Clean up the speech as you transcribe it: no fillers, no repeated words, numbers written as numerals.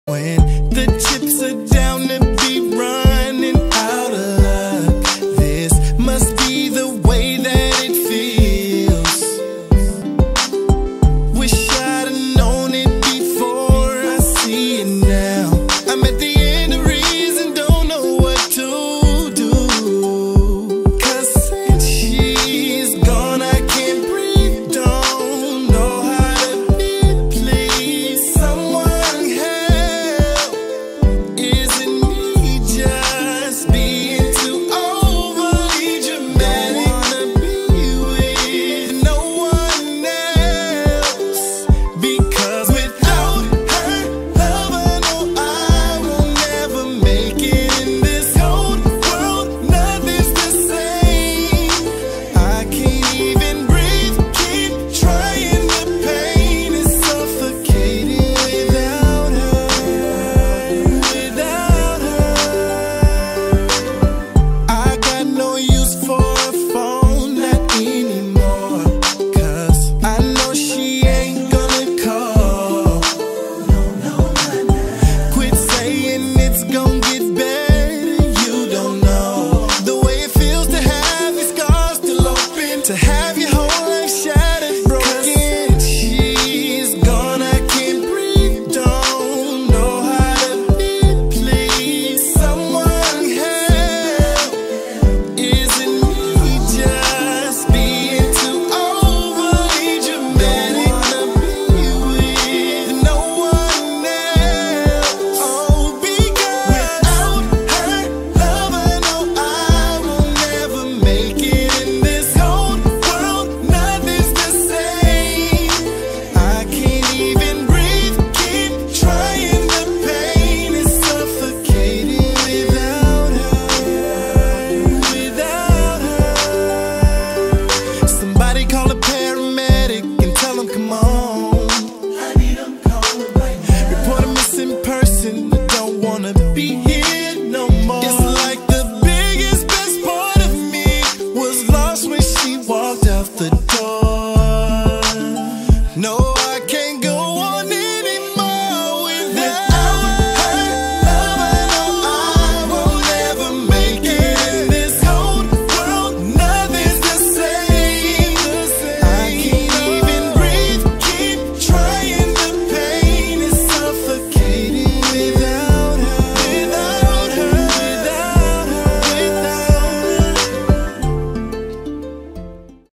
When the chips are down to be running out of luck, this must be the way that it feels. Wish I'd have known it before I see it now. I'm at the end of reason, don't know what to do. 'Cause since she's gone, I can't breathe, don't know how to be. Please, someone help. Is it me just being too overly dramatic? Wanna be with no one else, because without her love, I know I will never make it in this cold world. Nothing's the same. I can't even breathe, keep trying. The pain is suffocating without her. Without her, I got no use for a phone, not anymore. 'Cause I know she ain't gonna call. Quit saying it's gon' get better, you don't know the way it feels to have your scars still open, to have your whole life shattered, broken. She's gone, I can't breathe, don't know how to be. Please, someone help. Is it me just being too overly dramatic? Wanna be with no one else. Oh, because without her love, I know I will never make it in this cold world. Nothing's the same. I can't even breathe, keep trying. The pain is suffocating without her. Without her, somebody call a paramedic and tell them come on. I need them calling right now. Report a missing person, I don't wanna be here no more. It's like the biggest, best part of me was lost when she walked out the door. No